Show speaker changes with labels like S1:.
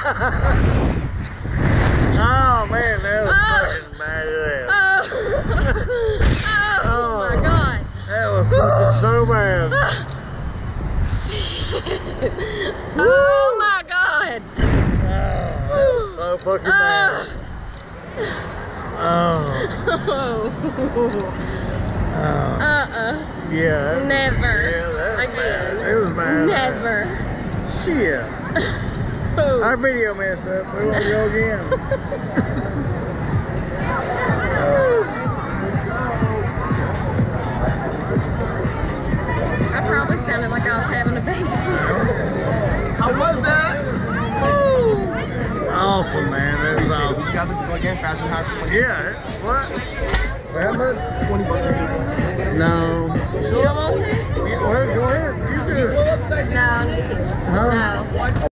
S1: Oh man, that was fucking bad.
S2: Oh my god.
S1: That was fucking so bad.
S2: Shit. Oh my god.
S1: That was so fucking bad. Oh. Yeah.
S2: Never.
S1: Yeah, that was
S2: again.
S1: bad. It was bad.
S2: Never.
S1: Shit. Our video messed up. We want to go again.
S2: I probably sounded like I was having a baby.
S3: How was that?
S1: Awesome, man. That was awesome.
S3: You guys are again fast and hard.
S1: Yeah. What? How much?
S3: $20.
S1: No.
S2: You don't want to?
S1: Well, go ahead. You do it.
S2: No, I'm just kidding.
S1: Huh?
S2: No.